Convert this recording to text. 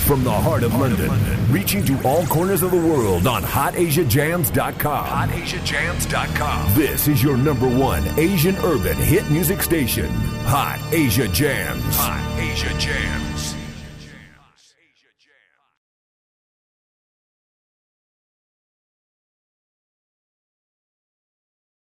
From the heart of London, reaching to all corners of the world on HotAsiaJamz.com. HotAsiaJamz.com. This is your number one Asian urban hit music station, Hot Asia Jamz. Hot Asia Jamz.